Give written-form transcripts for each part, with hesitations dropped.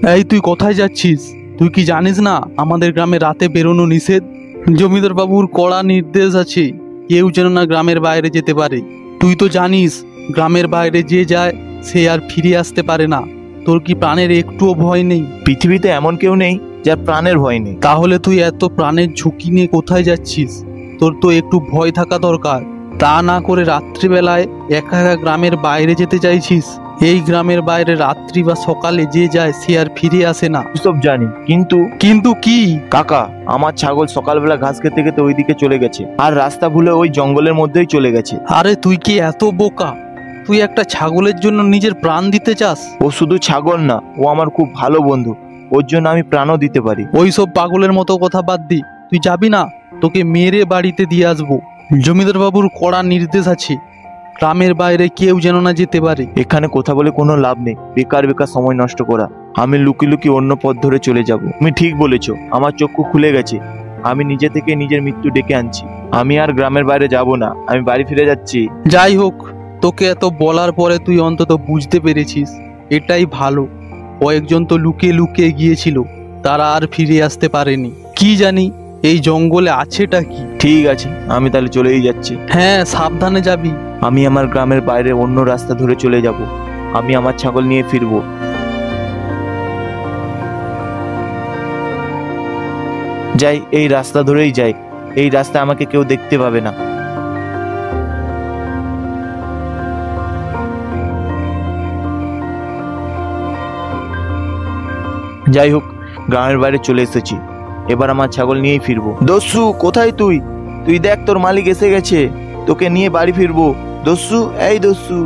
এই তুই কোথায় যাচ্ছিস? তুই কি জানিস না আমাদের গ্রামে রাতে বেরোনো নিষেধ? জমিদার বাবুর কড়া নির্দেশ আছে, কেউ যেন না গ্রামের বাইরে যেতে পারে। তুই তো জানিস গ্রামের বাইরে যে যায় সে আর ফিরে আসতে পারে না। তোর কি প্রাণের একটুও ভয় নেই? পৃথিবীতে এমন কেউ নেই যার প্রাণের ভয় নেই। তাহলে তুই এত প্রাণের ঝুঁকি নিয়ে কোথায় যাচ্ছিস? তোর তো একটু ভয় থাকা দরকার। তা না করে রাত্রিবেলায় একা একা গ্রামের বাইরে যেতে চাইছিস। এই গ্রামের বাইরে রাত্রি বা সকালে যে যায় সে আর ফিরে আসে না। সব জানি, কিন্তু কি? কাকা, আমার ছাগল সকালবেলা ঘাস খেতে খেতে ওইদিকে চলে গেছে, আর রাস্তা ভুলে ওই জঙ্গলের মধ্যেই চলে গেছে। আরে তুই কি এত বোকা? তুই একটা ছাগলের জন্য নিজের প্রাণ দিতে চাস? ও শুধু ছাগল না, ও আমার খুব ভালো বন্ধু। ওর জন্য আমি প্রাণও দিতে পারি। ওইসব পাগলের মতো কথা বাদ দি। তুই যাবি না? তোকে মেরে বাড়িতে দিয়ে আসবো। জমিদার বাবুর কড়া নির্দেশ আছে, গ্রামের বাইরে কেউ যেন না যেতে পারে। এখানে কথা বলে কোনো লাভ নেই, বেকার বেকার সময় নষ্ট করা। আমি লুকিয়ে লুকিয়ে অন্য পথ ধরে চলে যাব। তুমি ঠিক বলেছো, আমার চক্ষু খুলে গেছে। আমি নিজে থেকে নিজের মৃত্যু ডেকে আনছি। আমি আর গ্রামের বাইরে যাব না, আমি বাড়ি ফিরে যাচ্ছি। যাই হোক, তোকে এত বলার পরে তুই অন্তত বুঝতে পেরেছিস, এটাই ভালো। কয়েকজন তো লুকিয়ে লুকিয়ে গিয়েছিল, তারা আর ফিরে আসতে পারেনি। কি জানি এই জঙ্গলে আছেটা কি। ঠিক আছে, আমি তাহলে চলেই যাচ্ছি। হ্যাঁ, সাবধানে যাবি। আমি আমার গ্রামের বাইরে অন্য রাস্তা ধরে চলে যাব। আমি আমার ছাগল নিয়ে ফিরবো। যাই, এই রাস্তা ধরেই যাই। এই রাস্তা আমাকে কেউ দেখতে পাবে না। যাই হোক, গ্রামের বাইরে চলে এসেছি। এবার আমার ছাগল নিয়েই ফিরবো। দস্যু, কোথায় তুই? তুই দেখ, তোর মালিক এসে গেছে। তোকে নিয়ে বাড়ি ফিরবো। দস্যু, এই দস্যু।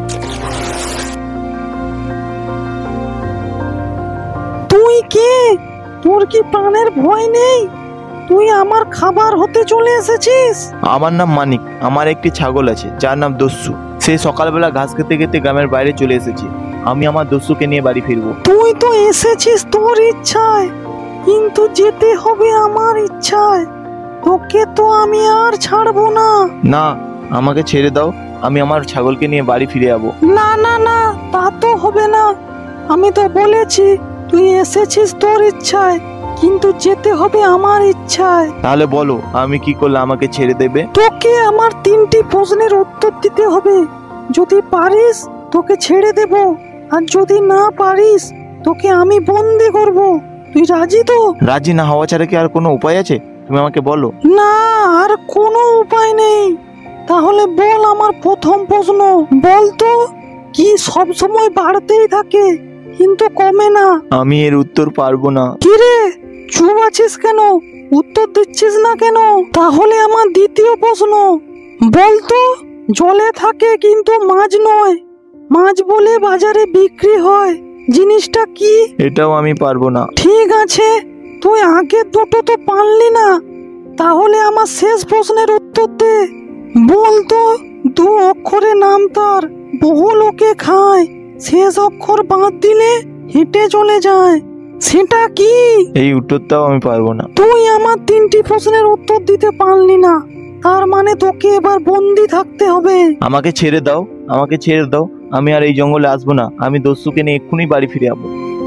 তুই কে? তোর কি প্রাণের ভয় নেই? তুই আমার খাবার হতে চলে এসেছিস? আমার নাম মানিক। আমার একটি ছাগল আছে যার নাম দস্যু। সে সকালবেলা ঘাস খেতে খেতে গ্রামের বাইরে চলে এসেছে। আমি আমার দস্যুকে নিয়ে বাড়ি ফিরবো। তুই তো এসেছিস তোর ইচ্ছায়, কিন্তু যেতে হবে আমার ইচ্ছায়। তোকে তো আমি আর ছাড়বো না। না, আমাকে ছেড়ে দাও। আমি আমার ছাগলকে নিয়ে বাড়ি ফিরে যাবো। না না না, তা তো হবে না। আমি তো বলেছি তুই এসেছিস তোর ইচ্ছায়, কিন্তু যেতে হবে আমার ইচ্ছায়। তাহলে বলো, আমি কি করলে আমাকে ছেড়ে দেবে? তোকে আমার 3টি প্রশ্নের উত্তর দিতে হবে। যদি পারিস তোকে ছেড়ে দেব, আর যদি না পারিস তোকে আমি বন্দি করব। তুই রাজি তো? রাজি না হওয়া ছাড়া কি আর কোনো উপায় আছে? তুমি আমাকে বলো। না, আর কোনো উপায় নেই। তাহলে বল, আমার প্রথম প্রশ্ন বল তো, কি সব সময় বাড়তেই থাকে কিন্তু কমে না? আমি এর উত্তর পারবো না। কি রে, চুপ আছিস কেন? উত্তর দিচ্ছিস না কেন? তাহলে আমার দ্বিতীয় প্রশ্ন বল তো, জলে থাকে কিন্তু মাছ নয়, মাছ বলে বাজারে বিক্রি হয়, জিনিসটা কি? এটাও আমি পারবো না। ঠিক আছে, তুই আগে দুটো তো পারলি না, তাহলে আমার শেষ প্রশ্নের উত্তর দে। বল তো, 2 অক্ষরে নাম তার, বহু লোকে খায়, শেষ অক্ষর বাদ দিলে হেঁটে চলে যায়, সেটা কি? এই উত্তরটাও আমি পারবো না। তুই আমার 3টি প্রশ্নের উত্তর দিতে পারলি না, তার মানে তোকে এবার বন্দি থাকতে হবে। আমাকে ছেড়ে দাও, আমাকে ছেড়ে দাও। আমি আর এই জঙ্গলে আসবো না। আমি দস্যুকে নিয়ে এক্ষুনি বাড়ি ফিরে যাবো।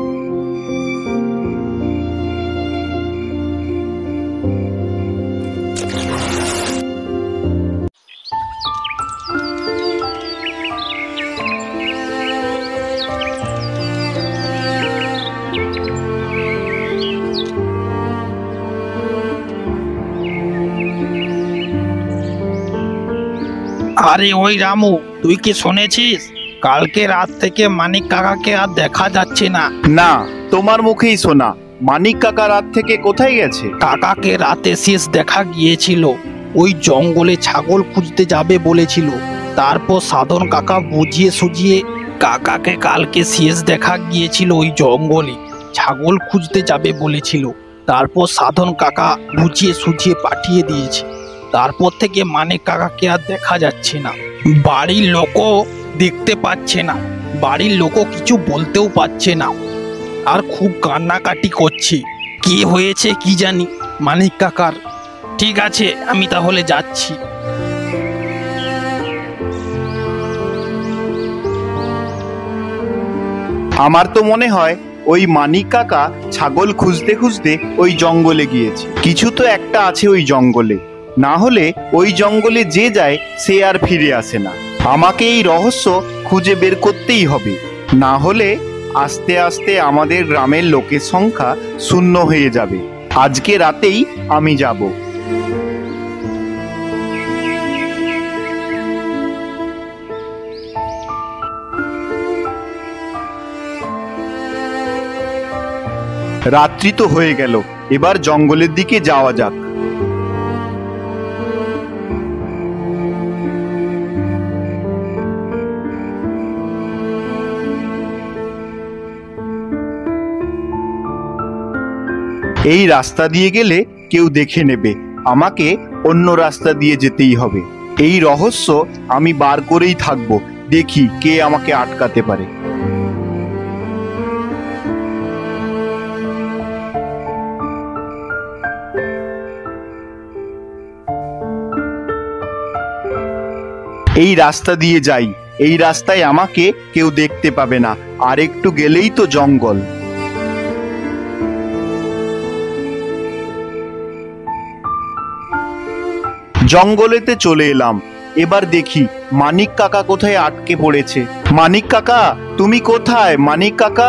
আরে ওই রামু, তুই কি শুনেছিস কালকে রাত থেকে মানিক কাকাকে আর দেখা যাচ্ছে না? না, তোমার মুখেই শোনা। মানিক কাকা রাত থেকে কোথায় গেছে? কাকাকে রাতে শেষ দেখা গিয়েছিল ওই জঙ্গলে, ছাগল খুঁজতে যাবে বলেছিল। তারপর সাধন কাকা বুঝিয়ে সুঝিয়ে কাকাকে কালকে শেষ দেখা গিয়েছিল ওই জঙ্গলে, ছাগল খুঁজতে যাবে বলেছিল। তারপর সাধন কাকা বুঝিয়ে সুঝিয়ে পাঠিয়ে দিয়েছে। তারপর থেকে মানিক কাকাকে আর দেখা যাচ্ছে না। বাড়ির লোকও দেখতে পাচ্ছে না, বাড়ির লোকও কিছু বলতেও পারছে না, আর খুব কান্নাকাটি করছে। কি হয়েছে কি জানি মানিক কাকার। ঠিক আছে, আমি তাহলে যাচ্ছি। আমার তো মনে হয় ওই মানিক কাকা ছাগল খুঁজতে খুঁজতে ওই জঙ্গলে গিয়েছে। কিছু তো একটা আছে ওই জঙ্গলে, না হলে ওই জঙ্গলে যে যায় সে আর ফিরে আসে না। আমাকে এই রহস্য খুঁজে বের করতেই হবে, না হলে আস্তে আস্তে আমাদের গ্রামের লোকের সংখ্যা শূন্য হয়ে যাবে। আজকে রাতেই আমি যাব। রাত্রি তো হয়ে গেল, এবার জঙ্গলের দিকে যাওয়া যাক। এই রাস্তা দিয়ে গেলে কেউ দেখে নেবে, আমাকে অন্য রাস্তা দিয়ে যেতেই হবে। এই রহস্য আমি বার করেই থাকবো, দেখি কে আমাকে আটকাতে পারে। এই রাস্তা দিয়ে যাই, এই রাস্তায় আমাকে কেউ দেখতে পাবে না, আর একটু গেলেই তো জঙ্গল। জঙ্গলেতে চলে এলাম, এবার দেখি মানিক কাকা কোথায় আটকে পড়েছে। মানিক কাকা, তুমি কোথায়? মানিক কাকা,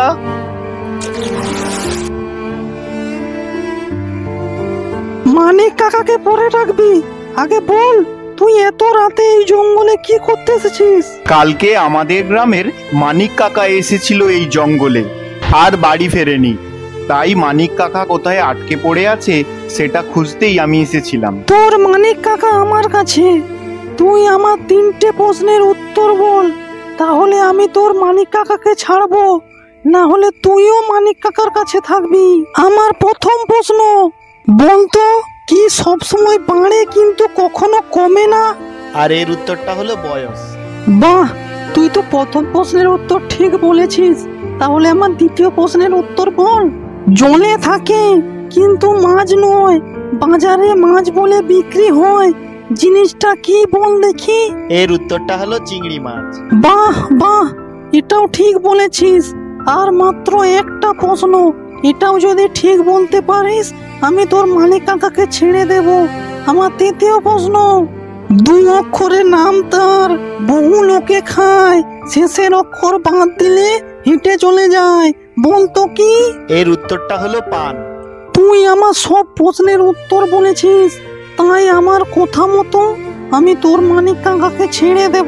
মানিক কাকাকে পরে ডাকবি, আগে বল তুই এত রাতে এই জঙ্গলে কি করতে এসেছিস? কালকে আমাদের গ্রামের মানিক কাকা এসেছিল এই জঙ্গলে, আর বাড়ি ফেরেনি। তাই মানিক কাকা কোথায় আটকে পড়ে আছে সেটা খুঁজতেই আমি এসেছিলাম। তোর মানিক কাকা আমার কাছে, তুই আমার 3টে প্রশ্নের উত্তর বল, তাহলে আমি তোর মানিক কাকাকে ছাড়বো, না হলে তুইও মানিক কাকার কাছে থাকবি। আমার প্রথম প্রশ্ন, বলতো কি সবসময় বাড়ে কিন্তু কখনো কমে না? আর এর উত্তরটা হলো বয়স। বাহ, তুই তো প্রথম প্রশ্নের উত্তর ঠিক বলেছিস, তাহলে আমার দ্বিতীয় প্রশ্নের উত্তর বল। জলে থাকে কিন্তু মাছ নয়, বাজারে মাছ বলে বিক্রি হয়, জিনিসটা কি বল দেখি? এর উত্তরটা হলো চিংড়ি মাছ। বাহ বাহ, এটাও ঠিক বলেছিস। আর মাত্র একটা প্রশ্ন, এটাও যদি ঠিক বলতে পারিস আমি তোর মানিক কাকাকে ছেড়ে দেব। আমার তৃতীয় প্রশ্ন, 2 অক্ষরের নাম তার, বহু লোকে খায়, শেষের অক্ষর বাদ দিলে হেঁটে চলে যায়, বলতো কি? এর উত্তরটা হলো পান। তুই আমার সব প্রশ্নের উত্তর বলেছিস, তাই আমার কথা মতো আমি তোর মানিক কাকাকে ছেড়ে দেব।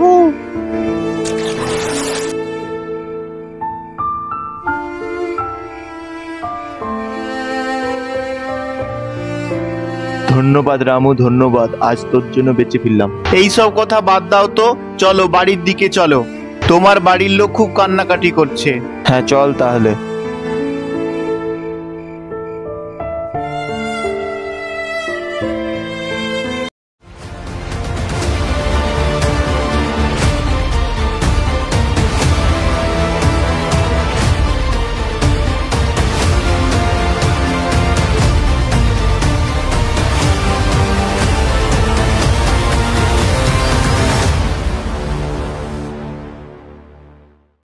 ধন্যবাদ রামু, ধন্যবাদ, আজ তোর জন্য বেঁচে ফিরলাম। এই সব কথা বাদ দাও তো, চলো বাড়ির দিকে চলো। তোমার বাড়ির লোক খুব কান্নাকাটি করছে। হ্যাঁ চল তাহলে।